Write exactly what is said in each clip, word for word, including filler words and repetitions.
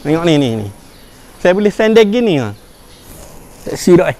Tengok ni ni ni. Saya boleh sendek gini ah. Seksi dak eh.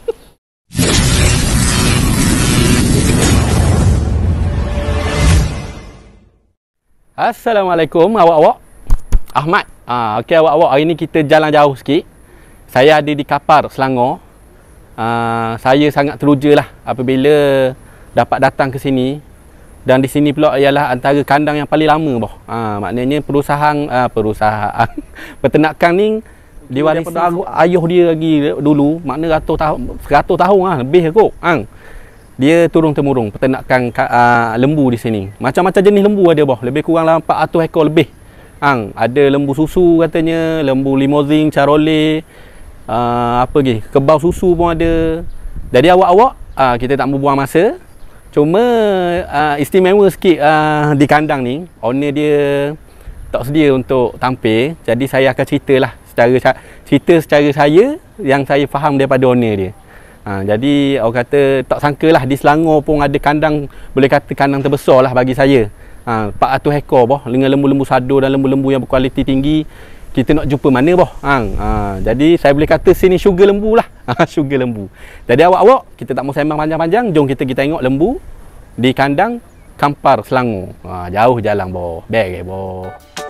Assalamualaikum awak-awak. Ahmad. Ah, okey awak-awak, hari ni kita jalan jauh sikit. Saya ada di Kapar, Selangor. Ah, saya sangat teruja lah apabila dapat datang ke sini. Dan di sini pula ialah antara kandang yang paling lama boh. Ah, maknanya perusahaan ah, perusahaan peternakan ni diwarisi ayah dia lagi dulu, makna ratus tahun, seratus tahun ah lebih kot. Hang. Dia turun temurung peternakan uh, lembu di sini. Macam-macam jenis lembu ada boh. Lebih kurang lah empat ratus ekor lebih. Hang, ada lembu susu katanya, lembu limousine, Charolais, uh, apa lagi? Kebau susu pun ada. Jadi awak-awak, uh, kita tak membuang masa. Cuma uh, istimewa sikit uh, di kandang ni, owner dia tak sedia untuk tampil. Jadi saya akan ceritalah secara cerita secara saya yang saya faham daripada owner dia. Ha, jadi orang kata tak sangka lah di Selangor pun ada kandang, boleh kata kandang terbesar lah bagi saya. Ha, empat ratus ekor boh, dengan lembu-lembu sadur dan lembu-lembu yang berkualiti tinggi. Kita nak jumpa mana boh? Ha, ha, jadi saya boleh kata sini syurga lembu lah. Ha, syurga lembu. Jadi awak-awak, kita tak mau sembang panjang-panjang, jom kita kita tengok lembu di kandang Kampar, Selangor. Ha, jauh jalan boh. Baik boh.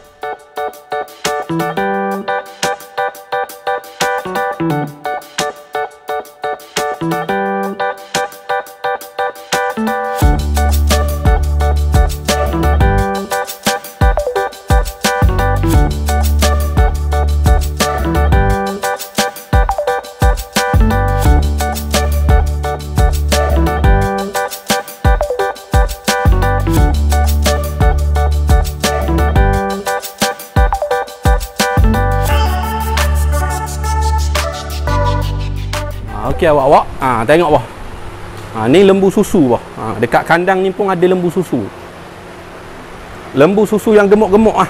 Okey awak-awak, ha, tengok boh. Ha, ni lembu susu boh. Ha, dekat kandang ni pun ada lembu susu. Lembu susu yang gemuk-gemuk ah.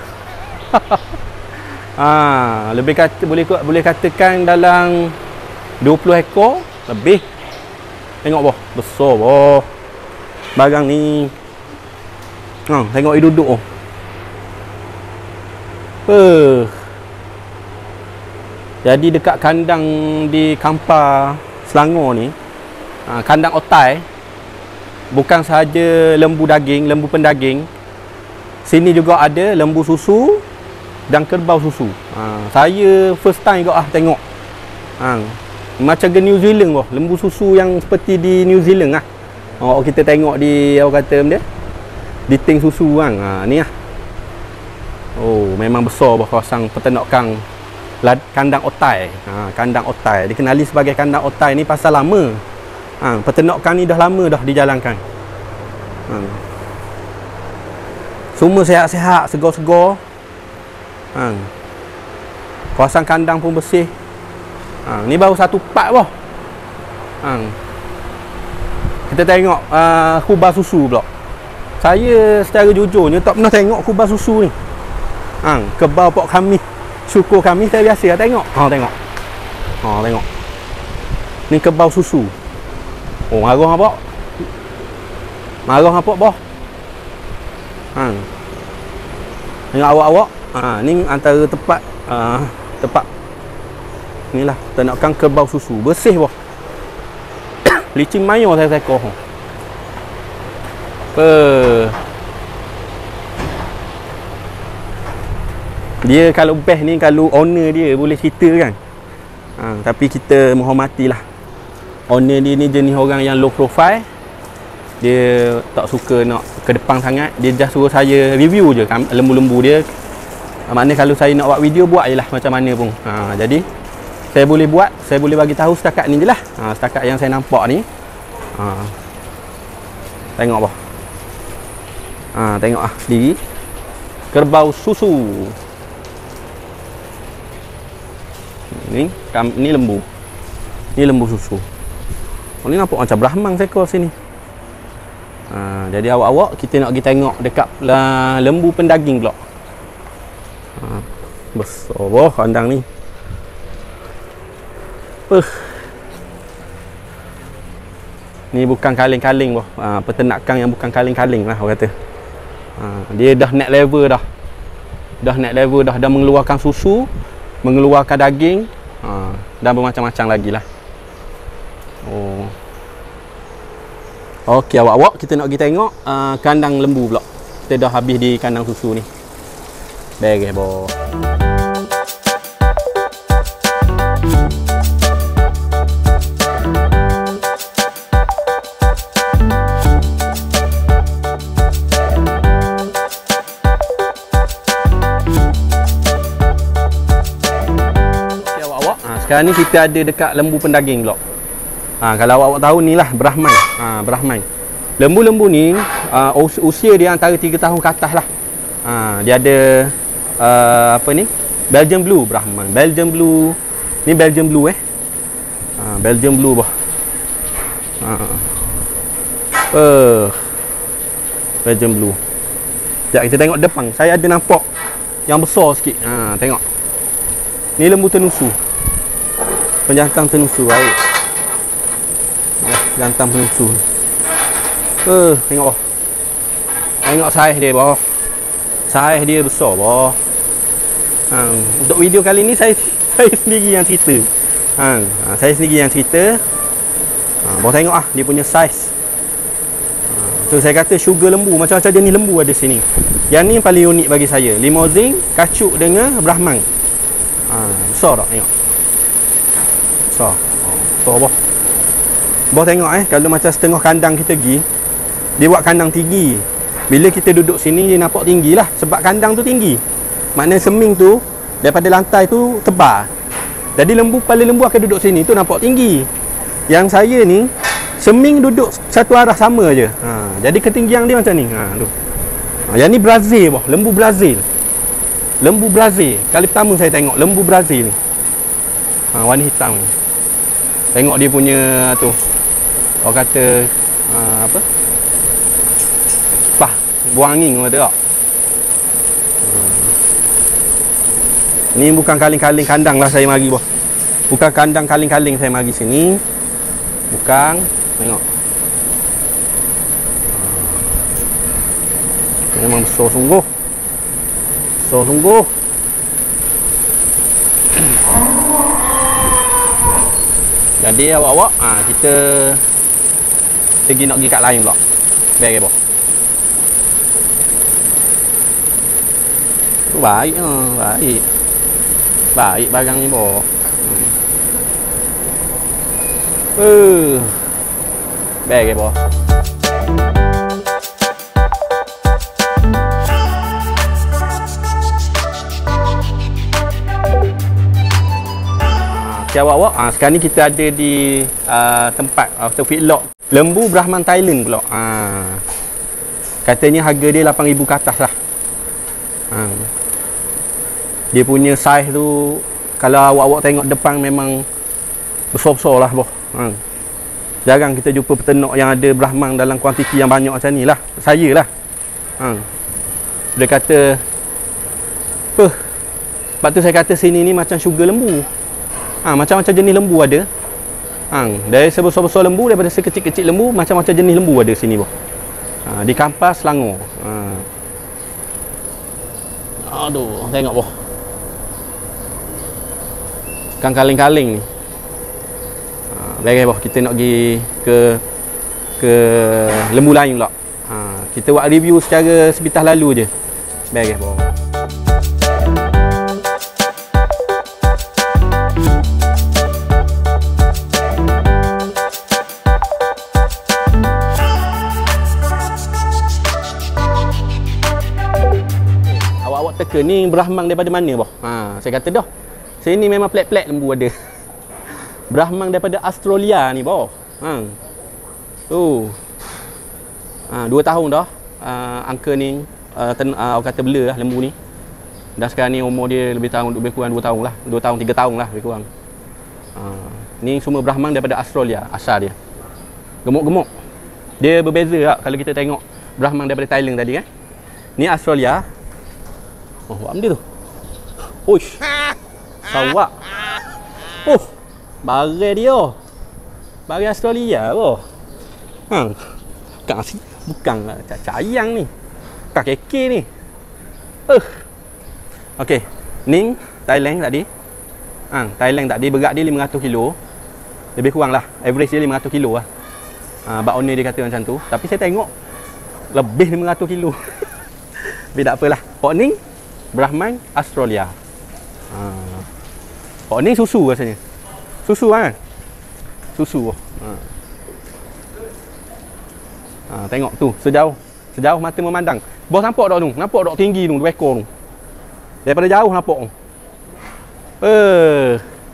Ha, lebih kata boleh boleh katakan dalam dua puluh ekor lebih. Tengok boh, besar boh. Barang ni. Ha, tengok dia duduk oh. Uh. Jadi dekat kandang di Kampar Selangor ni, kandang otai, bukan sahaja lembu daging, lembu pendaging. Sini juga ada lembu susu dan kerbau susu. Ha, saya first time juga ah tengok. Ha, macam ke New Zealand boh, lembu susu yang seperti di New Zealand ah. Oh, kita tengok di apa kata benda? Di ting susu kan. Ha, ni ah. Oh, memang besar boh kawasan peternakan kandang otai. Ha, kandang otai dikenali sebagai kandang otai ni pasal lama. Ha, peternakan ni dah lama dah dijalankan. Ha. Semua sihat-sihat, segar-segar. Ha. Kawasan kandang pun bersih. Ha, ni baru satu part boh. Ha. Kita tengok uh, kubah susu pula. Saya secara jujurnya tak pernah tengok kubah susu ni. Ha, kebau pok kami. Syukur kami saya biasa lah tengok. Ha, tengok. Ha, tengok. Ni kebau susu. Oh, marah apa? Marah apa boh? Ha. Tengok awak-awak. Ha, ni antara tempat uh, tempat inilah ternakan kebau susu. Bersih boh. Licin mayo saya seekor. Apa? Dia kalau best ni kalau owner dia boleh cerita kan. Ha, tapi kita menghormatilah. Owner dia ni jenis orang yang low profile. Dia tak suka nak ke depan sangat. Dia just suruh saya review je lembu-lembu dia. Ha, maknanya kalau saya nak buat video, buat je lah macam mana pun. Ha, jadi saya boleh buat, saya boleh bagi tahu setakat ni je lah. Ha, setakat yang saya nampak ni. Ha, tengok apa. Ha, tengok ah diri kerbau susu. Ni, ni lembu. Ni lembu susu. Oh, ni nampak macam Brahman seekor sini. Ha, jadi awak-awak kita nak pergi tengok dekat uh, lembu pendaging pula. Ha, besar boh kandang ni. Uh. Ni bukan kaleng-kaleng boh. Ha, peternakan yang bukan kaleng-kaleng lah orang kata. Ha, dia dah next level dah. Dah next level dah dah mengeluarkan susu mengeluarkan daging, ha, dan bermacam-macam lagi lah. Oh. Okey awak-awak, kita nak pergi tengok uh, kandang lembu pula. Kita dah habis di kandang susu ni. Beres boh. Sekarang ni kita ada dekat lembu pendaging pula. Ha, kalau awak tahu ni lah Brahman. Ha, Brahman. Lembu-lembu ni uh, us usia dia antara tiga tahun ke atas lah. Ha, dia ada uh, apa ni? Belgian Blue Brahman. Belgian Blue. Ni Belgian Blue eh. Ha, Belgian Blue bah. Ha. Uh, Belgian Blue. Sekejap kita tengok depan. Saya ada nampak yang besar sikit. Ha, tengok. Ni lembu tenusu. Penjantan tenusu baik. Jantan tenusu. Eh, uh, tengok bah. Tengok saiz dia bah. Saiz dia besar bah. Ha, untuk video kali ni saya saya sendiri yang cerita. Ha, saya sendiri yang cerita. Ha, bah tengok ah dia punya saiz. Ha, so saya kata sugar lembu, macam-macam jenis lembu ada sini. Yang ni paling unik bagi saya. Limousin, kacuk dengan Brahman. Ha, besar tak tengok. Besar. Besar bah. Bah tengok eh, kalau macam setengah kandang kita pergi, dia buat kandang tinggi. Bila kita duduk sini dia nampak tinggi lah, sebab kandang tu tinggi. Maknanya seming tu daripada lantai tu tebal. Jadi lembu, kepala lembu akan duduk sini tu nampak tinggi. Yang saya ni seming duduk satu arah sama je. Ha, jadi ketinggian dia macam ni. Ha tu. Ha, yang ni Brazil bah, lembu Brazil. Lembu Brazil. Kali pertama saya tengok lembu Brazil ni. Ha, warna hitam. Tengok dia punya tu. Orang kata uh, apa? Pah, buang angin orang kata tak. Hmm. Ni bukan kaling-kaling kandang lah saya mari boh. Bukan kandang kaling-kaling saya mari sini. Bukan. Tengok. Hmm. Memang besar sungguh. Besar sungguh. Jadi awak-awak, ha, kita pergi nak pergi kat lain pula. Baik boh. Baik ah, baik. Baik barang ni boh. Hmm. Uh. Baik boh. Awak-awak, ha, sekarang ni kita ada di uh, tempat atau uh, feedlot lembu Brahman Thailand pula. Ha. Katanya harga dia lapan ribu ke atas lah. Ha. Dia punya saiz tu kalau awak-awak tengok depan memang besar-besar lah boh. Ha. Jarang kita jumpa peternak yang ada Brahman dalam kuantiti yang banyak macam ni lah. Saya lah. Ha. Dia kata apa? Sebab tu saya kata sini ni macam sugar lembu. Ha, macam-macam jenis lembu ada. Ha, dari sebesar-besar lembu, daripada sekecil-kecil lembu, macam-macam jenis lembu ada sini boh. Ha, di Kampas Selangor. Ha. Aduh, tengok boh. Kan kaling-kaling ni. Ha, baik boh, kita nak pergi ke ke lembu lain pula. Ha, kita buat review secara sepitas lalu je. Baik boh. Teka ni Brahman daripada mana boh? Ha, saya kata dah. Sini memang plek-plek lembu ada. Brahman daripada Australia ni boh. Ha. Tu. Ha, dua tahun dah. Uh, angka ni uh, ten, uh, orang kata bela lah lembu ni. Dan sekarang ni umur dia lebih tahun lebih kurang dua tahun lah. dua tahun tiga tahun lah lebih kurang. Ha, ni semua Brahman daripada Australia asal dia. Gemuk-gemuk. Dia berbeza tak kalau kita tengok Brahman daripada Thailand tadi kan. Ni Australia. Oh, buat benda tu. Uish. Sawak. Oh, barang dia. Barang Australia boh. Ha. Bukan asyik. Bukan cacayang ni. Bukan keke ni. Uh. Okey. Ni Thailand tadi. Ha, Thailand tak, dia berat dia lima ratus kilo. Lebih kurang lah, average dia lima ratus kilo lah. Ha, bak owner dia kata macam tu. Tapi saya tengok lebih lima ratus kilo. Tapi tak apalah. Pok ni Brahman Australia. Ha. Pok ni susu rasanya. Susu kan? Susu. Ha. Ha, tengok tu sejauh sejauh mata memandang. Bos nampak tak tu? Nampak tak tinggi tu, dua ekor tu. Daripada jauh nampak tu. Eh.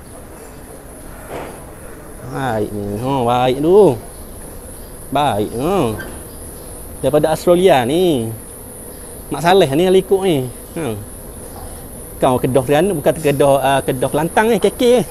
Baik ni. Oh, baik tu. Baik. Oh. Daripada Australia ni. Mak Saleh ni yang ikut ni. Ha. Kau kedah Terengganu bukan kedah uh, kedah Kelantan ni, kekek.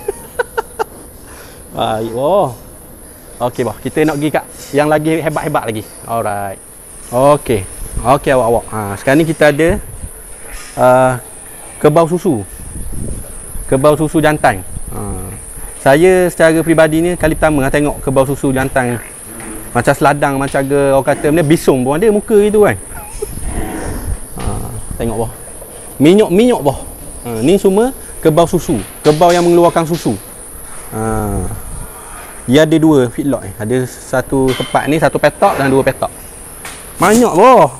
Baik boh. Okey boh, kita nak pergi kat yang lagi hebat-hebat lagi. Alright. Okey. Okey awak-awak. Ha, sekarang ni kita ada uh, kebau susu. Kebau susu jantan. Ha. Saya secara peribadi ni kali pertama lah tengok kebau susu jantan ni. Macam seladang, macam ke orang kata benda bisung pun ada muka gitu kan. Ha, tengok boh. Minyak-minyak boh. Ha, ni semua kebau susu. Kebau yang mengeluarkan susu. Ha. Dia ada dua feedlot ni. Ada satu tempat ni, satu petak dan dua petak. Banyak boh.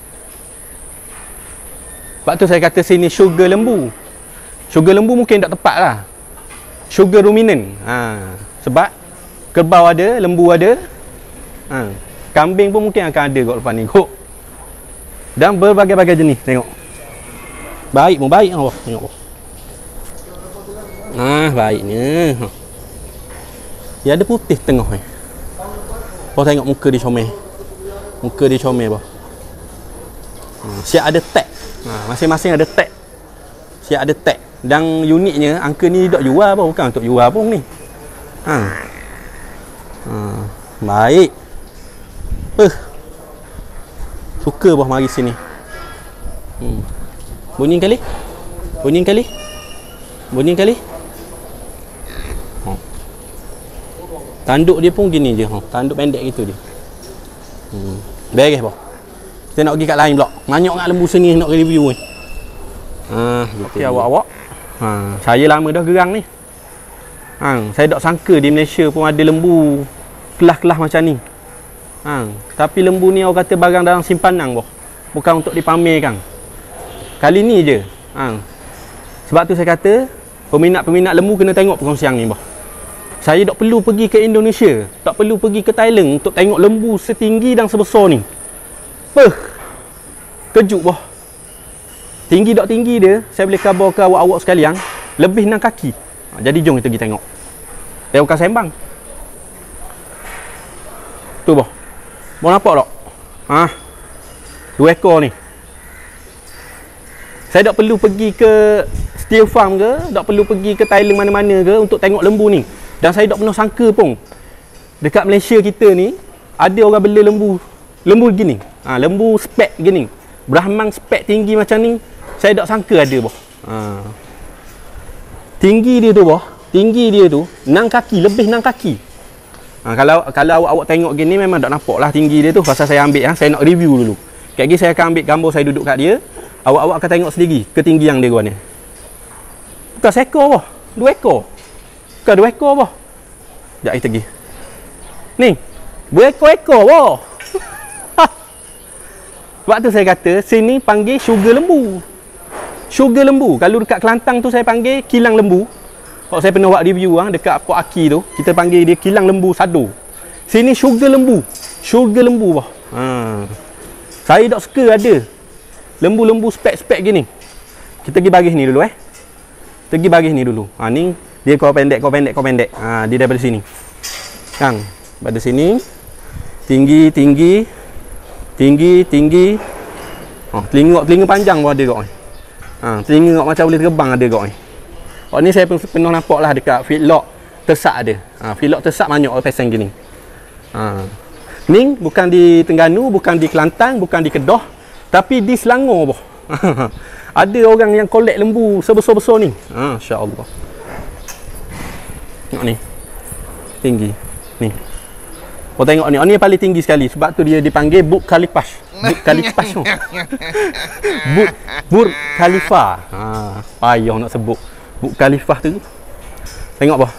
Sebab tu saya kata sini sugar lembu. Sugar lembu mungkin tak tepat lah. Sugar ruminant. Ha. Sebab kebau ada, lembu ada. Ha. Kambing pun mungkin akan ada kat depan ni. Kok. Dan berbagai-bagai jenis. Tengok. Baik pun baik. Oh, tengok boh. Ah, baiknya. Ha. Dia ada putih tengah ni. Kau tengok muka dia comel. Muka dia comel bah. Ha, siap ada tag. Ha, masing-masing ada tag. Siap ada tag. Dan uniknya angka ni tak jual apa, bukan untuk jual pun ni. Ha. Ha, baik. Eh. Suka bah mari sini. Hmm. Bunyi kali. Bunyi kali. Bunyi kali. Tanduk dia pun gini je. Tanduk pendek gitu dia. Hmm. Beres boh. Kita nak pergi kat lain pula. Banyak nak lembu seni nak review ni. Ha, okey awak-awak. Ha, saya lama dah gerang ni. Ha, saya tak sangka di Malaysia pun ada lembu kelas-kelas macam ni. Ha, tapi lembu ni orang kata barang dalam simpanan boh. Bukan untuk dipamerkan. Kali ni je. Ha. Sebab tu saya kata peminat-peminat lembu kena tengok perkongsian ni boh. Saya tak perlu pergi ke Indonesia, tak perlu pergi ke Thailand untuk tengok lembu setinggi dan sebesar ni. Peh. Kejut boh. Tinggi tak tinggi dia, saya boleh khabar ke awak-awak sekalian, lebih enam kaki. Ha, jadi jom kita pergi tengok. Dia bukan sembang. Tu boh. Mau nampak tak? Ha. Dua ekor ni. Saya tak perlu pergi ke Steel Farm ke, tak perlu pergi ke Thailand mana-mana ke untuk tengok lembu ni. Dan saya tak pernah sangka pun dekat Malaysia kita ni ada orang bela lembu lembu gini. Ha, lembu spek gini. Brahman spek tinggi macam ni, saya tak sangka ada boh. Ha. Tinggi dia tu boh, tinggi dia tu enam kaki, lebih enam kaki. Ha, kalau kalau awak-awak tengok gini memang tak nampak lah tinggi dia tu. Pasal saya ambil ha, saya nak review dulu. Kek lagi saya akan ambil gambar saya duduk kat dia. Awak-awak akan tengok sendiri ketinggian dia gua ni. Bukan seekor boh, dua ekor. Bukan dua ekor boh. Sekejap kita pergi. Ni, berekor-ekor boh. Sebab tu saya kata sini panggil sugar lembu. Sugar lembu. Kalau dekat Kelantan tu saya panggil kilang lembu. Kalau saya pernah buat review ha, dekat Port Aki tu, kita panggil dia kilang lembu sado. Sini sugar lembu. Sugar lembu boh. Ha. Saya tak suka ada lembu-lembu spek-spek gini. Kita pergi baris ni dulu eh. Kita pergi baris ni dulu. Ha ni dia kau pendek, kau pendek, kau pendek. Ha, dia daripada sini. Kang, pada sini. Tinggi, tinggi. Tinggi, tinggi. Oh, telinga telinga panjang pun ada kau ni. Ha, telinga kau macam boleh terbang ada kau ni. Oh ni saya pernah nampak lah dekat feedlot Tersak ada. Ha, feedlot Tersak banyak orang pasang gini. Ha. Ni bukan di Terengganu, bukan di Kelantan, bukan di Kedah, tapi di Selangor boh. Ada orang yang kolek lembu sebesar-besar ni. Ha, insya-Allah. Tengok ni. Tinggi. Ni. Kau tengok ni. Oh, ni yang paling tinggi sekali. Sebab tu dia dipanggil Burj Khalifa. Burj Khalifa tu. Burj Burj Khalifa. Ha, payah nak sebut. Burj Khalifa tu. Tengok boh.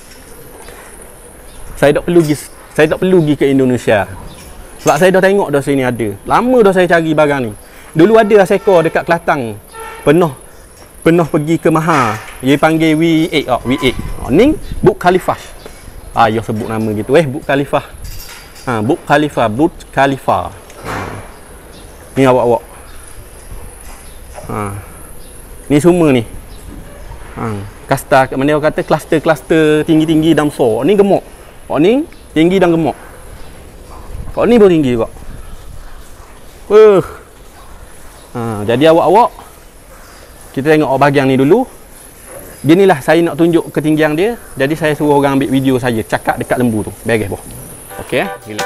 Saya tak perlu pergi, saya tak perlu pergi ke Indonesia. Sebab saya dah tengok dah sini ada. Lama dah saya cari barang ni. Dulu ada sekor dekat Kelantan. Penuh penuh pergi ke Maha. Dia panggil V eight oh, V eight. Oh, ni Burj Khalifa. Ah, yo sebut nama gitu eh, Burj Khalifa. Ha, Burj Khalifa, Burj Khalifa. Ha. Ni awak-awak. Ha. Ni semua ni. Ha. Kasta kat mana orang kata kluster-kluster tinggi-tinggi dan besar. Ni gemuk. Kau ni tinggi dan gemuk. Kau ni pun tinggi juga. Uh. Ha, jadi awak-awak kita tengok bahagian ni dulu. Ginilah saya nak tunjuk ketinggian dia. Jadi saya suruh orang ambil video saya cakap dekat lembu tu. Beres boh. Okey eh. Gila.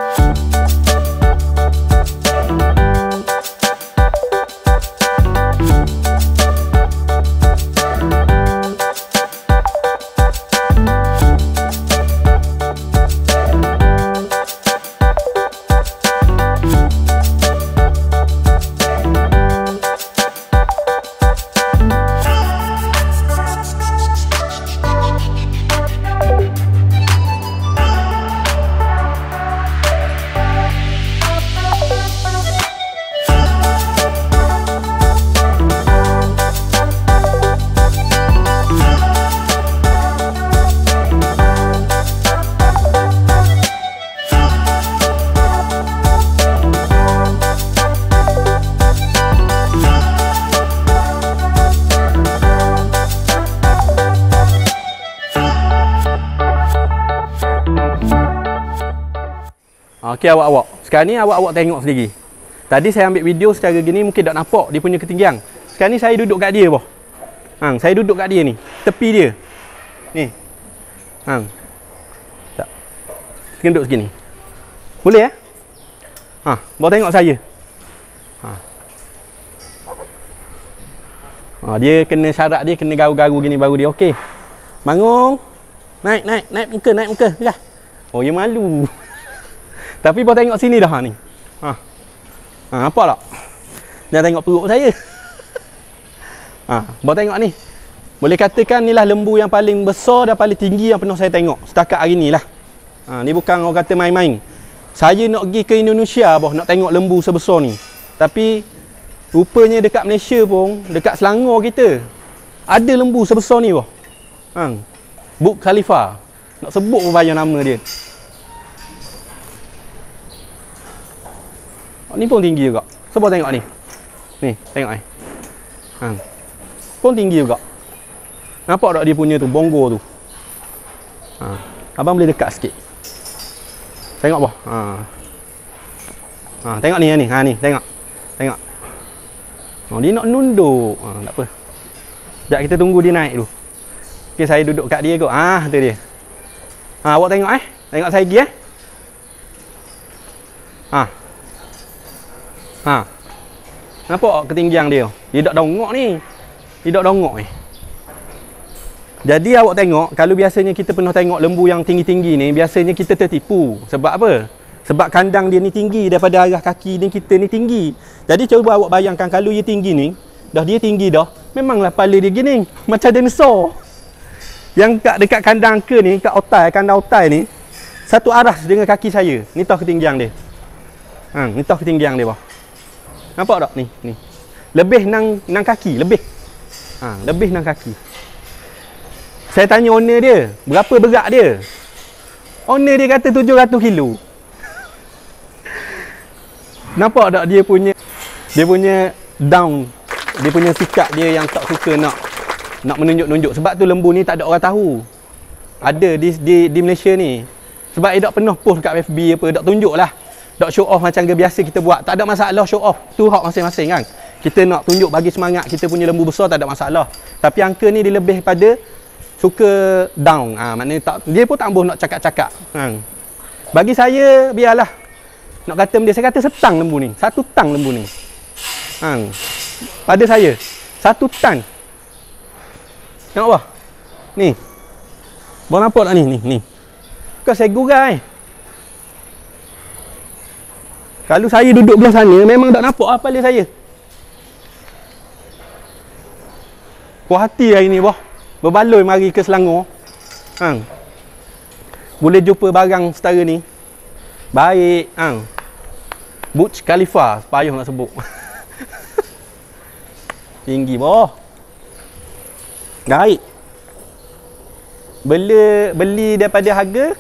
Okey awak-awak. Sekarang ni awak-awak tengok sendiri. Tadi saya ambil video secara gini mungkin tak nampak dia punya ketinggian. Sekarang ni saya duduk kat dia boh. Hang, saya duduk kat dia ni, tepi dia. Ni. Hang. Tak. Duduk segini. Boleh eh? Ha, bawa tengok saya. Ha. Ha, dia kena syarat dia kena garu-garu gini baru dia okey. Bangun. Naik, naik, naik muka, naik muka. Dah. Oh, dia malu. Tapi bawa tengok sini dah ni. Ha. Ha, nampak tak? Jangan tengok perut saya. Ha, bawa tengok ni. Boleh katakan inilah lembu yang paling besar dan paling tinggi yang pernah saya tengok setakat hari ni lah. Ha, ni bukan orang kata main-main. Saya nak pergi ke Indonesia boh nak tengok lembu sebesar ni. Tapi rupanya dekat Malaysia pun, dekat Selangor kita ada lembu sebesar ni boh. Ha. Burj Khalifa. Nak sebut pun payah nama dia. Oh, ni pun tinggi juga. Cuba tengok ni. Ni, tengok ni. Ha. Pun tinggi juga. Nampak tak dia punya tu, bonggol tu. Ha. Abang boleh dekat sikit. Tengok boh. Ha. Ha, tengok ni ni. Ha ni, tengok. Tengok. Oh, dia nak nunduk. Ha, tak apa. Sekejap kita tunggu dia naik dulu. Okey, saya duduk kat dia kot. Ah, tu dia. Ha, awak tengok eh. Tengok saya pergi eh. Ha. Ha. Nampak ketinggian dia? Dia tak dongok ni. Dia tak dongok ni. Jadi awak tengok, kalau biasanya kita pernah tengok lembu yang tinggi-tinggi ni, biasanya kita tertipu. Sebab apa? Sebab kandang dia ni tinggi daripada arah kaki ni kita ni tinggi. Jadi cuba awak bayangkan kalau dia tinggi ni, dah dia tinggi dah, memanglah kepala dia gini, macam dinosaur. Yang kat dekat kandang ke ni, kat otai, kandang otai ni, satu arah dengan kaki saya. Ni tahu ketinggian dia. Ha, ni tahu ketinggian dia, bah. Nampak tak ni? Ni. Lebih nang nang kaki, lebih. Ha, lebih nang kaki. Saya tanya owner dia, berapa berat dia? Owner dia kata tujuh ratus kilo. Nampak tak dia punya dia punya down, dia punya sikap dia yang tak suka nak nak menunjuk-nunjuk. Sebab tu lembu ni tak ada orang tahu. Ada di di, di Malaysia ni. Sebab dia tak pernah post kat F B apa, tak tunjuklah. Tak show off macam ke biasa kita buat. Tak ada masalah show off. Tu hak masing-masing kan. Kita nak tunjuk bagi semangat kita punya lembu besar, tak ada masalah. Tapi angka ni dia lebih pada suka down. Ha, maknanya tak, dia pun tak boleh nak cakap-cakap. Ha. Bagi saya biarlah. Nak kata dia, saya kata setang lembu ni. Satu tang lembu ni. Ha. Pada saya satu tan. Tengok apa? Ni. Bawa nampak tak ni? Ni, ni. Bukan saya gurai. Kalau saya duduk belah sana, memang tak nampak apa kepala saya. Puas hati hari ni, boh. Berbaloi mari ke Selangor. Hang. Boleh jumpa barang setara ni. Baik, hang. Burj Khalifa, payah nak sebut. Tinggi boh. Baik. Beli beli daripada harga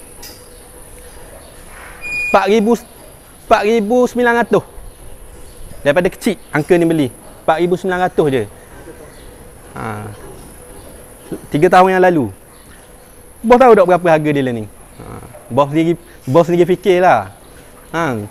empat ribu sembilan ratus. Daripada kecil angka ni beli empat ribu sembilan ratus je. Ha. tiga tahun yang lalu. Bos tahu tak berapa harga dia lah ni? Ha. Bos sendiri bos sendiri fikirlah. Hang.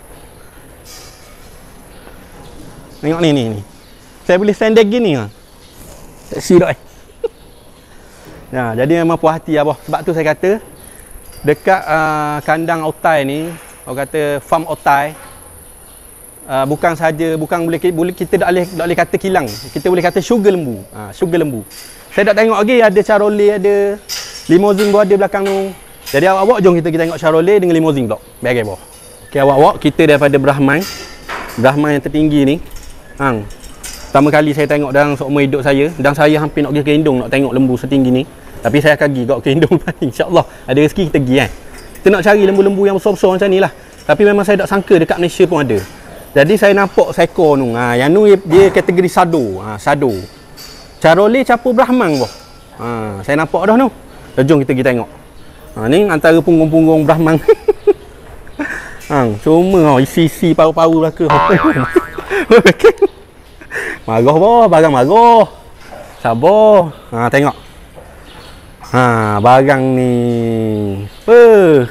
Tengok ni ni ni. Saya boleh sandal gini ah. Seksi tak eh? Nah, jadi memang puas hati lah boh. Sebab tu saya kata dekat uh, kandang otai ni, orang kata farm otai, uh, bukan saja bukan boleh boleh kita tak boleh tak boleh kata kilang. Kita boleh kata sugar lembu. Ha, sugar lembu. Saya tak tengok lagi ada Charolais, ada limousine pun ada belakang tu. Jadi awak-awak jom kita, kita tengok Charolais dengan limousine pula. Baik boh. Okey awak-awak, kita daripada Brahman. Brahman yang tertinggi ni. Hang. Pertama kali saya tengok dalam seumur hidup saya, dan saya hampir nak pergi ke Indong nak tengok lembu setinggi ni. Tapi saya akan pergi ke Indong insya-Allah. Ada rezeki kita pergi kan. Kita nak cari lembu-lembu yang besar-besar macam ni lah. Tapi memang saya tak sangka dekat Malaysia pun ada. Jadi saya nampak seekor tu. Ha, yang tu dia kategori sado. Ha, sado. Charolais campur Brahman boh. Ha, saya nampak dah tu. Jom kita pergi tengok. Ha, ni antara punggung-punggung Brahman. Hang, cuma oh, isi-isi paru-paru belaka. Marah boh, barang marah. Sabar. Ha, tengok. Ha, barang ni. Eh.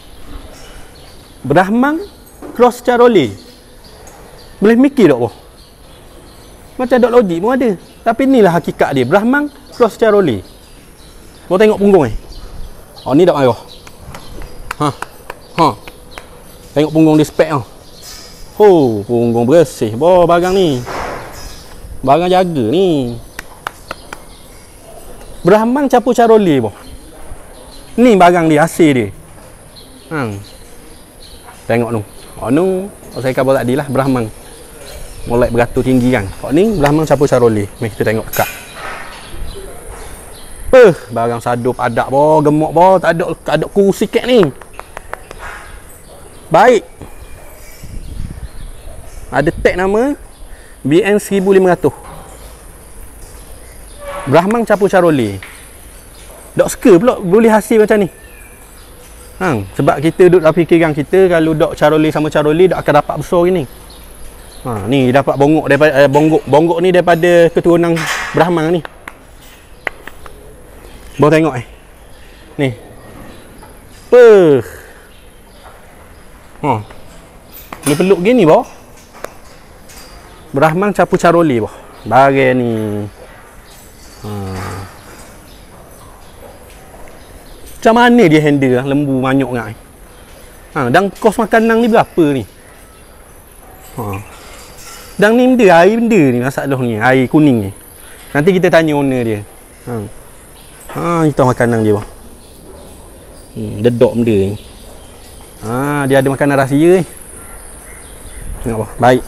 Brahman cross Charolais. Boleh mikir tak boh? Macam tak logik pun ada. Tapi inilah hakikat dia. Brahman cross Charolais. Kau tengok punggung ni. Oh, ni tak marah. Ha. Ha. Tengok punggung dia spek tau. Oh, punggung bersih boh barang ni. Barang jaga ni. Brahman campur Charolais boh. Ni barang dia, hasil dia. Hang. Tengok tu. Oh nu, oh, saya khabar tadi lah Brahman. Molek beratur tinggi kan. Kok ni Brahman campur Charolais. Mari kita tengok dekat. Eh, barang sado padak boh, gemuk boh, tak ada tak ada kurus sikit ni. Baik. Ada tag nama B N seribu lima ratus. Brahman campur Charolais. Dok suka pula boleh hasil macam ni. Hang, sebab kita duduk dalam fikiran kita kalau dok Charolais sama Charolais dak akan dapat besar gini. Ha, ni dapat bongok daripada eh, bonggok bonggok ni daripada keturunan Brahman ni. Bawa tengok eh. Ni. Peh. Ha. Ni peluk gini boh. Brahman campur Charolais boh. Barang ni. Ha. Macam mana dia handle lah, lembu manyuk ngak ni. Ha, dan kos makanan ni berapa ni? Ha. Dan ni benda, air benda ni masalah ni, air kuning ni. Nanti kita tanya owner dia. Ha. Ha, kita makanan dia boh. Hmm, dedok benda ni. Ha, dia ada makanan rahsia ni. Tengok boh, baik.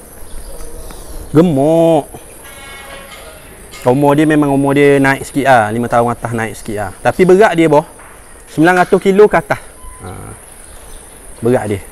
Gemuk. Umur dia memang umur dia naik sikit lah. lima tahun atas naik sikit lah. Tapi berat dia boh sembilan ratus kilo ke atas. Ha. Berat dia.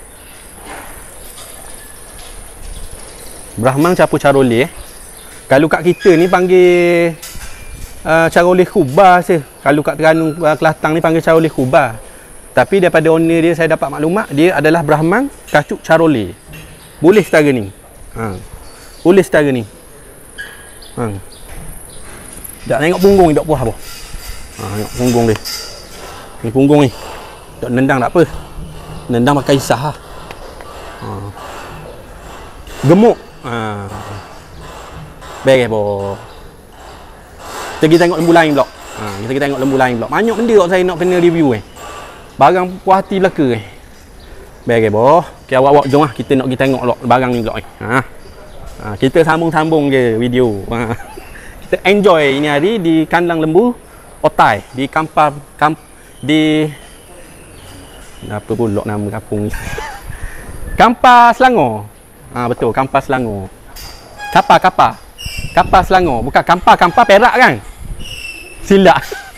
Brahman campur Charolais eh. Kalau kat kita ni panggil uh, Charolais Kuba je. Kalau kat Terengganu uh, Kelantan ni panggil Charolais Kuba. Tapi daripada owner dia saya dapat maklumat dia adalah Brahman kacuk Charolais. Boleh setara ni. Ha. Boleh setara ni. Ha. Tak tengok punggung ni tak puas apa. Ha, tengok punggung dia. Ni punggung ni. Tak nendang tak apa. Nendang pakai isah lah. Ha. Gemuk. Ha. Beres boh. Kita pergi tengok lembu lain pula. Ha, kita pergi tengok lembu lain pula. Banyak benda kok saya nak kena review eh. Barang puas hati belaka eh. Beres boh. Okay, awak-awak jom lah. Kita nak pergi tengok pula barang ni pula eh. Ha. Ha, kita sambung-sambung je video. Ha. Kita enjoy ini hari di kandang lembu otai di Kampar kamp di apa pula nama kampung ni. Kampar Selangor. Ha, betul, Kampar Selangor. Kapar kapar. Kampar Selangor, bukan Kampar Kampar Perak kan? Silap.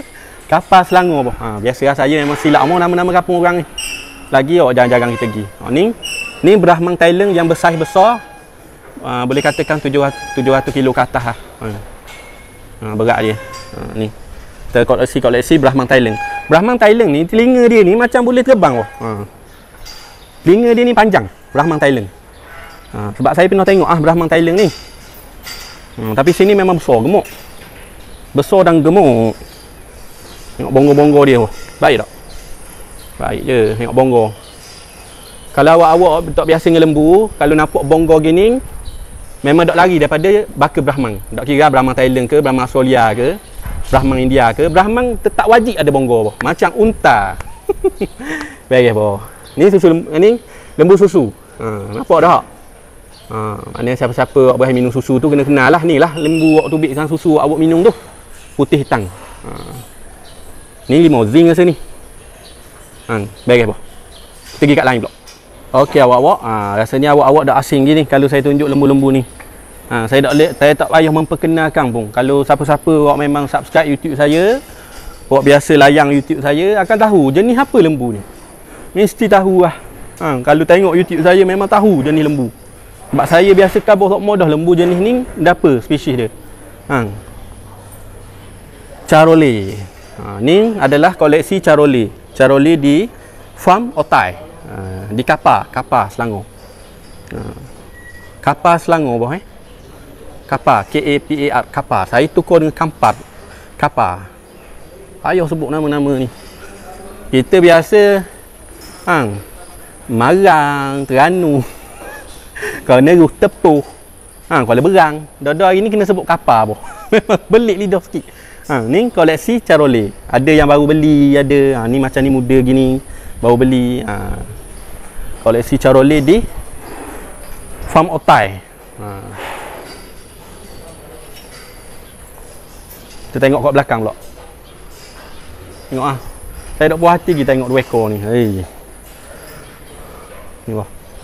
Kapal Selangor boh. Ha, biasa saya memang silap mau nama-nama kampung orang ni. Lagi awak jangan-jangan kita pergi. Ha, ni ni Brahman Thailand yang besar besar. Uh, boleh katakan tujuh ratus kilo ke atas lah. Ha. Ha, berat dia. Ha, ni. Kita koleksi-koleksi Brahman Thailand. Brahman Thailand ni telinga dia ni macam boleh terbang boh. Ha. Telinga dia ni panjang, Brahman Thailand. Ha, sebab saya pernah tengok ah Brahman Thailand ni. Ha, tapi sini memang besar, gemuk. Besar dan gemuk. Tengok bonggol-bonggol dia. Oh. Baik tak? Baik je, tengok bonggol. Kalau awak-awak tak biasa dengan lembu, kalau nampak bonggol gini, memang tak lari daripada baka Brahman. Tak kira Brahman Thailand ke, Brahman Australia ke, Brahman India ke, Brahman tetap wajib ada bonggol. Macam unta. Baik boh. Ni susu ni lembu susu. Ha, nampak tak? Ha, maknanya siapa-siapa awak boleh minum susu tu kena kenal lah. Ni lah lembu awak tubikkan susu awak minum tu. Putih hitam. Ha. Ni limousin rasa ni. Ha, baik boh. Pergi kat lain pula. Okey awak-awak, ha, rasanya awak-awak dah asing gini kalau saya tunjuk lembu-lembu ni. Ha, saya tak saya tak payah memperkenalkan pun. Kalau siapa-siapa awak memang subscribe YouTube saya, awak biasa layang YouTube saya akan tahu jenis apa lembu ni. Mesti tahu lah. Ha, kalau tengok YouTube saya memang tahu jenis lembu. Sebab saya biasa kabur tak modah lembu jenis ni apa spesies dia. Ha. Charolais. Ha, ni adalah koleksi Charolais. Charolais di Farm Otai. Ha, di Kapar, Kapar Selangor. Ha. Kapar Selangor boh eh. Kapar, K A P A R, Kapar. Saya tukar dengan Kampar. Kapar. Ayuh sebut nama-nama ni. Kita biasa hang Marang, Terengganu. Kalau Neru, Tepuh. Hang Kuala Berang. Dah-dah hari ni kena sebut Kapar boh. Belik lidah sikit. Ha, ni koleksi Charolais. Ada yang baru beli, ada. Ha, ni macam ni muda gini, baru beli. Ha. Koleksi Charolais di Farm Otai. Ha. Kita tengok kat belakang pula. Tengok ah. Saya tak puas hati kita tengok dua ekor ni. Hei. Ni bah.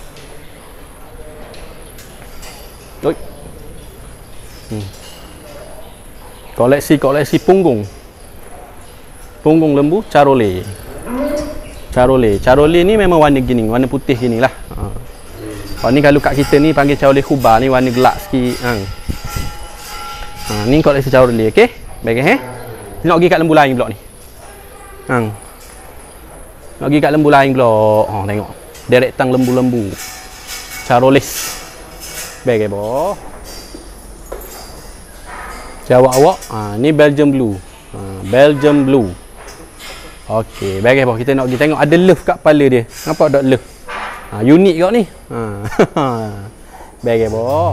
Oi. Hmm. Koleksi-koleksi punggung. Punggung lembu Charolais. Charolais. Charolais ni memang warna gini, warna putih gini lah. Ha. Kalau ni kalau kat kita ni panggil Charolais Khubar ni warna gelap sikit. Ha. Ha, ni koleksi Charolais, okey? Baik eh. Nak pergi kat lembu lain pula ni. Ha. Nak pergi kat lembu lain pula. Ha, tengok. Deretan lembu-lembu. Charolais. Baik eh, boh. Jawab-awak. Ha, ni Belgian Blue. Ha, Belgian Blue. Okey, baik boh. Kita nak pergi tengok ada love kat kepala dia. Nampak tak love? Ha, unik kau ni. Ha. Baik boh.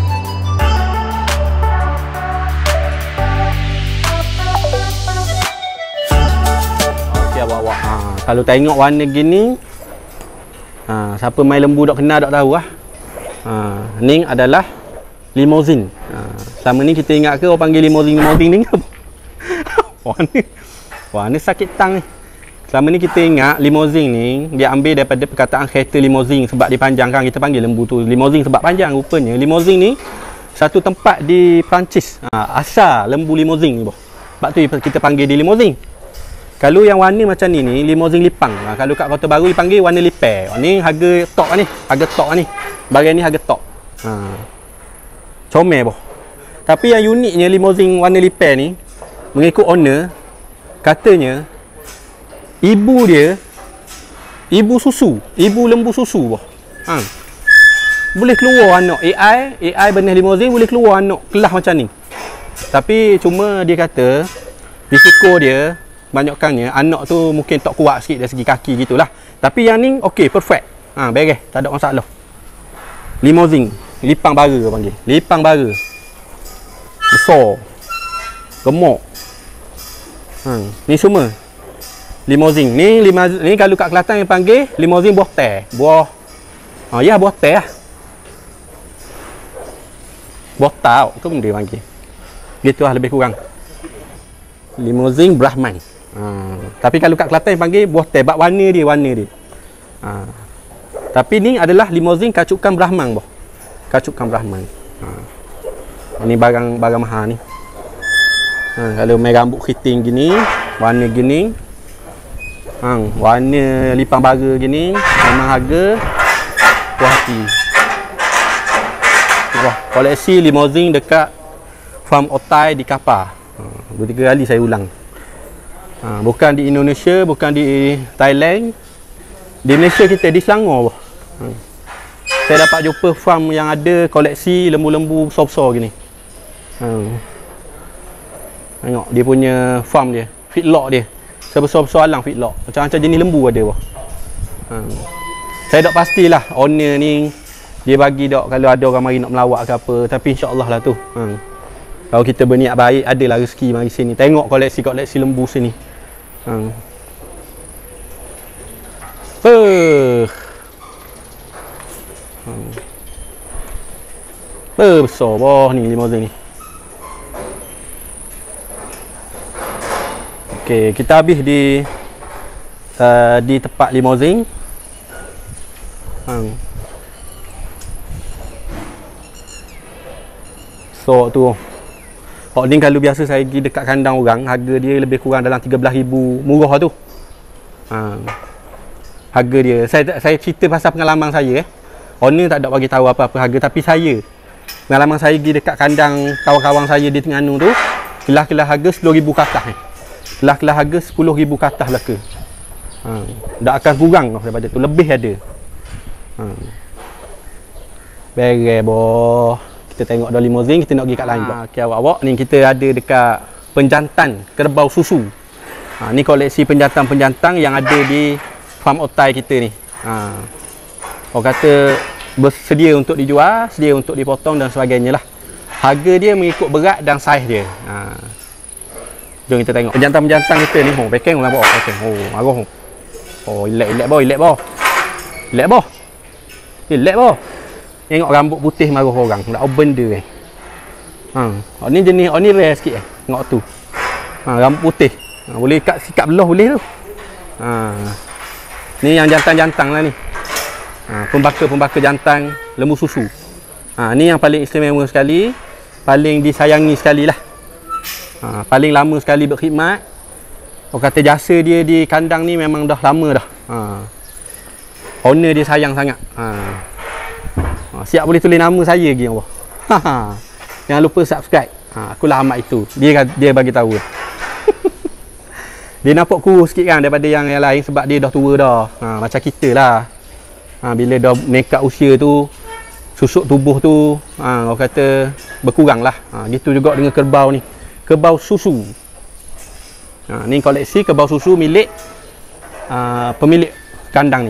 Okey awak-awak. Ha, kalau tengok warna gini, ha, siapa main lembu tak kenal tak tahu lah. Ha, ni adalah limousin. Ha, selama ni kita ingat ke orang panggil limousin limousin ni apa? Warna warna sakit tang ni. Selama ni kita ingat limousin ni dia ambil daripada perkataan kereta limousin sebab dia panjang kan, kita panggil lembu tu limousin sebab panjang. Rupanya limousin ni satu tempat di Perancis. Ha, asal lembu limousin ni boh. Sebab tu kita panggil dia limousin. Kalau yang warna macam ni ni limousin lipang. Ha, kalau kat Kota Baru dipanggil warna liper. Ha, ni harga top ni, harga top ni. Bahagian ni harga top. Ha. Comel boh. Tapi yang uniknya limousin warna liper ni, mengikut owner, katanya ibu dia ibu susu, ibu lembu susu boh. Ha. Boleh keluar anak A I, A I benih limousin boleh keluar anak kelas macam ni. Tapi cuma dia kata risiko dia banyakkannya anak tu mungkin tak kuat sikit dari segi kaki gitulah. Tapi yang ni okey, perfect. Ha, beres, tak ada masalah. Limousin, lipang bara panggil. Lipang bara. Besar. Gemuk. Ha, ni semua limousin. Ni lima, ni kalau kat Kelantan yang panggil limousin buah teh. Buah ha, ya buah teh lah. Buah tau ke benda panggil. Gitulah lebih kurang. Limousin Brahman. Ha, tapi kalau kat Kelantan yang panggil buah teh, bab warna dia, warna dia. Ha. Tapi ni adalah limousin kacukan Brahman boh. Kacukan Brahman. Ha. Ini barang barang mahal ni. Ha, kalau main rambut keriting gini, warna gini. Hang, warna lipang bara gini memang harga puas hati. Wah, koleksi limousine dekat Farm Otai di Kapar. Ha, dua tiga kali saya ulang. Ha, bukan di Indonesia, bukan di Thailand. Di Malaysia kita di Selangor. Ha. Saya dapat jumpa farm yang ada koleksi lembu-lembu besar-besar gini. Ha. Tengok dia punya farm dia, feedlot dia. Sebesar-besar alang feedlot. Macam-macam jenis lembu ada bawah. Ha. Saya tak pastilah owner ni dia bagi dok kalau ada orang mari nak melawat ke apa, tapi insya-Allah lah tu. Ha. Kalau kita berniat baik, adalah rezeki mari sini. Tengok koleksi-koleksi lembu sini. Ha. Eh. Hmm. Eh, besar boh ni limousine ni. Okey, kita habis di uh, di tempat limousine. Hmm. So tu. Oh ni kalau biasa saya pergi dekat kandang orang, harga dia lebih kurang dalam tiga belas ribu, murah tu. Ha. Harga dia. Saya saya cerita pasal pengalaman saya eh. Owner tak ada bagi tahu apa-apa harga, tapi saya pengalaman saya pergi dekat kandang kawan-kawan saya di Terengganu tu, kelas-kelas harga sepuluh ribu ke atas eh. Kelas-kelas harga sepuluh ribu ke atas belaka. Ha. Tak akan kurang daripada tu, lebih ada. Ha. Beres boh. Kita tengok dah limousine, kita nak pergi kat lain. Ha, okey awak-awak ni kita ada dekat penjantan kerbau susu. Ha, ni koleksi penjantan-penjantan yang ada di Farm Otai kita ni. Ha. Orang kata bersedia untuk dijual, sedia untuk dipotong dan sebagainya lah. Harga dia mengikut berat dan saiz dia. Ha. Jom kita tengok. Penjantan-penjantan kita ni, oh, packing lah boh. Packing. Oh, marah. Oh, elak-elak boh, elak boh. Elak boh. Elak boh. Tengok rambut putih marah orang. Tak ada benda eh. Ha. Oh, ni jenis, oh ni rare sikit eh. Tengok tu. Ha, rambut putih. Ha, boleh kat sikat belah boleh tu. Ha. Ni yang jantan-jantan lah ni. Ha, pembaka-pembaka jantan lembu susu. Ha, ni yang paling istimewa sekali. Paling disayangi sekali lah. Ha, paling lama sekali berkhidmat. Orang kata jasa dia di kandang ni memang dah lama dah. Ha. Owner dia sayang sangat. Ha. Ha, siap boleh tulis nama saya lagi Allah. Ha, ha. Jangan lupa subscribe. Ha, akulah Ahmad itu. Dia dia bagi tahu. Dia nampak kurus sikit kan daripada yang, yang lain sebab dia dah tua dah. Ha, macam kita lah. Ha, bila dah nekat usia tu, susuk tubuh tu, ha, orang kata berkurang lah. Ha, gitu juga dengan kerbau ni. Kerbau susu. Ha, ni koleksi kerbau susu milik uh, pemilik kandang ni.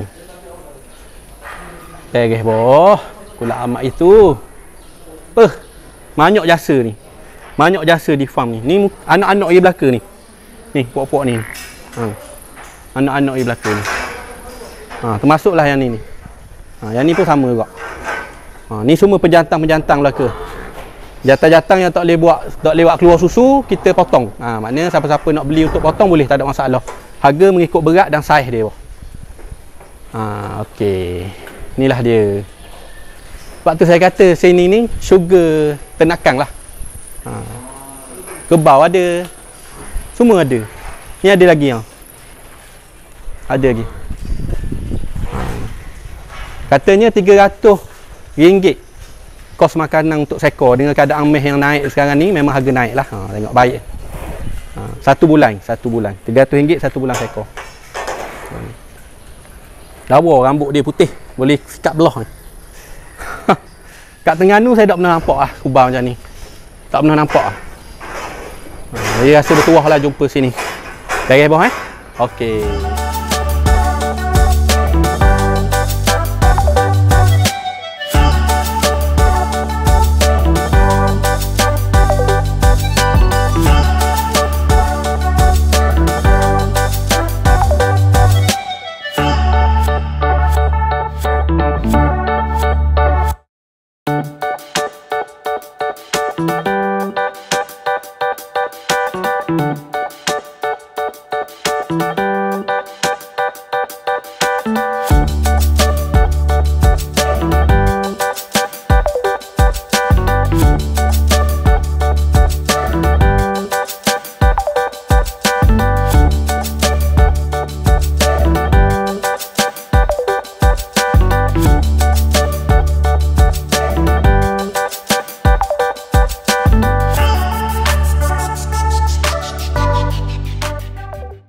Beres boh. Kula amat itu. Eh, banyak jasa ni. Banyak jasa di farm ni. Ni anak-anak di belakang ni. Ni, puak-puak ni. Ha. Anak-anak di belakang ni. Ha, termasuklah yang ni ni. Ha, yang ni pun sama juga. Ha, ni semua penjantang-penjantang belaka. Jatang-jatang yang tak boleh buat, tak boleh buat keluar susu, kita potong. Ha, maknanya siapa-siapa nak beli untuk potong boleh, tak ada masalah. Harga mengikut berat dan saiz dia. Ha, okey. Inilah dia. Sebab tu saya kata sini ni sugar ternakan lah. Ha. Kerbau ada. Semua ada. Ni ada lagi yang. Ada lagi. Ha. Katanya tiga ratus ringgit kos makanan untuk seekor. Dengan keadaan meh yang naik sekarang ni memang harga naik lah. Ha, tengok baik. Ha. Satu bulan. Satu bulan. tiga ratus ringgit satu bulan seekor. Ha. Lawa rambut dia putih. Boleh sikat belah ni. Kat Terengganu saya tak pernah nampak lah kubah macam ni. Tak pernah nampak lah. Ha, dia rasa bertuah lah jumpa sini. Beres boh eh? Okey.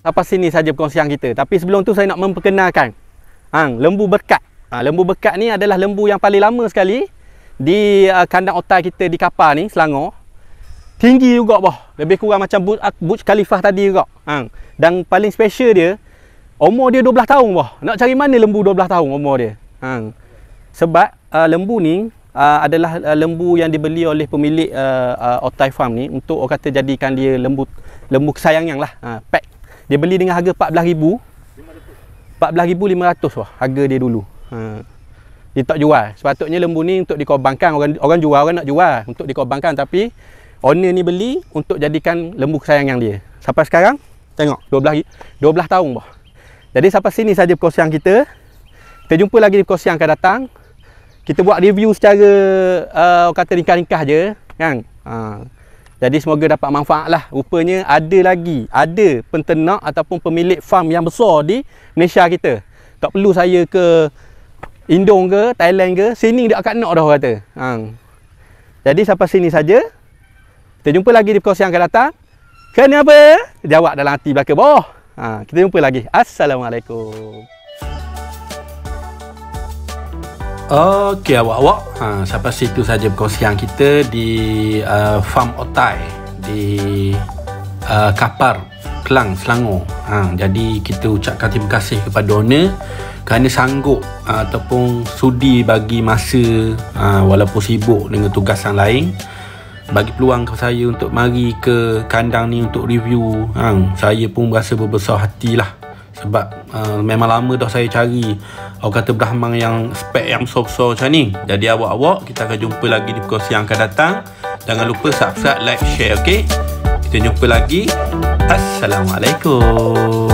sampai sini saja perkongsian kita. Tapi sebelum tu saya nak memperkenalkan hang, lembu berkat. Ha, lembu berkat ni adalah lembu yang paling lama sekali di uh, kandang otai kita di Kapar ni, Selangor. Tinggi juga boh. Lebih kurang macam Burj, Burj Khalifah tadi juga. Hang. Dan paling special dia, umur dia dua belas tahun boh. Nak cari mana lembu dua belas tahun umur dia? Hang. Sebab uh, lembu ni uh, adalah uh, lembu yang dibeli oleh pemilik uh, uh, otai farm ni untuk orang kata jadikan dia lembu lembu kesayangan lah. Ha, pack. Dia beli dengan harga empat belas ribu. empat belas ribu lima ratus wah harga dia dulu. Ha. Dia tak jual. Sepatutnya lembu ni untuk dikorbankan, orang orang jual, orang nak jual untuk dikorbankan, tapi owner ni beli untuk jadikan lembu kesayangan dia. Sampai sekarang tengok dua belas tahun bah. Jadi sampai sini saja perkongsian kita. Kita jumpa lagi di perkongsian akan datang. Kita buat review secara uh, orang kata ringkas-ringkas je kan. Ha. Jadi semoga dapat manfaat lah. Rupanya ada lagi, ada penternak ataupun pemilik farm yang besar di Malaysia kita. Tak perlu saya ke Indong ke, Thailand ke, sini dia akan nak dah orang kata. Ha. Jadi sampai sini saja. Kita jumpa lagi di perkongsian akan datang. Kenapa? Jawab dalam hati belakang bawah. Ha. Kita jumpa lagi. Assalamualaikum. Okey awak-awak, ha, sampai situ saja perkongsian kita di uh, farm otai di uh, Kapar, Kelang, Selangor. Ha, jadi kita ucapkan terima kasih kepada owner kerana sanggup uh, ataupun sudi bagi masa uh, walaupun sibuk dengan tugasan lain, bagi peluang kepada saya untuk mari ke kandang ni untuk review. Ha, saya pun berasa berbesar hatilah. Sebab uh, memang lama dah saya cari orang kata Brahman yang spek yang besar-besar macam ni. Jadi awak-awak, kita akan jumpa lagi di perkongsian yang akan datang. Jangan lupa subscribe, like, share, okey? Kita jumpa lagi. Assalamualaikum.